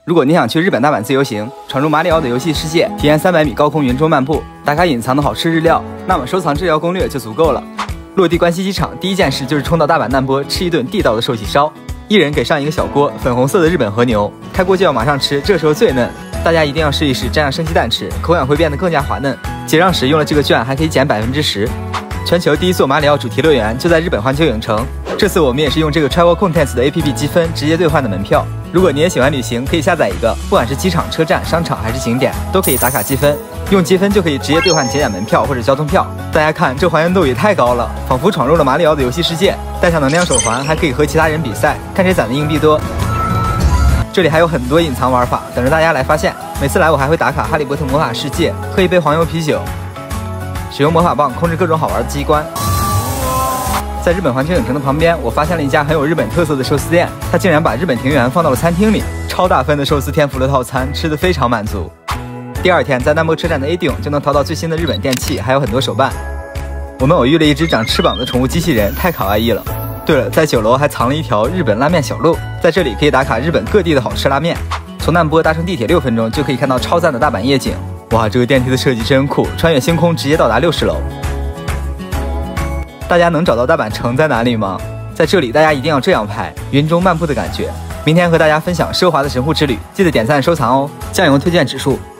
如果你想去日本大阪自由行，闯入马里奥的游戏世界，体验300米高空云中漫步，打卡隐藏的好吃日料，那么收藏这条攻略就足够了。落地关西机场，第一件事就是冲到大阪难波吃一顿地道的寿喜烧，一人给上一个小锅粉红色的日本和牛，开锅就要马上吃，这时候最嫩。大家一定要试一试，蘸上生鸡蛋吃，口感会变得更加滑嫩。结账时用了这个券，还可以减10%。全球第一座马里奥主题乐园就在日本环球影城。这次我们也是用这个 Travel Contents 的 APP 积分直接兑换的门票。如果你也喜欢旅行，可以下载一个，不管是机场、车站、商场还是景点，都可以打卡积分。用积分就可以直接兑换景点门票或者交通票。大家看，这还原度也太高了，仿佛闯入了马里奥的游戏世界。戴上能量手环，还可以和其他人比赛，看谁攒的硬币多。这里还有很多隐藏玩法，等着大家来发现。每次来我还会打卡哈利波特魔法世界，喝一杯黄油啤酒，使用魔法棒控制各种好玩的机关。在日本环球影城的旁边，我发现了一家很有日本特色的寿司店，它竟然把日本庭园放到了餐厅里，超大份的寿司天妇罗套餐，吃得非常满足。第二天在难波车站的 A 顶就能淘到最新的日本电器，还有很多手办。我们偶遇了一只长翅膀的宠物机器人，太卡哇伊了。对了，在9楼还藏了一条日本拉面小路，在这里可以打卡日本各地的好吃拉面。从难波搭乘地铁6分钟就可以看到超赞的大阪夜景。哇，这个电梯的设计真酷，穿越星空直接到达60楼。大家能找到大阪城在哪里吗？在这里大家一定要这样拍，云中漫步的感觉。明天和大家分享奢华的神户之旅，记得点赞收藏哦。酱油推荐指数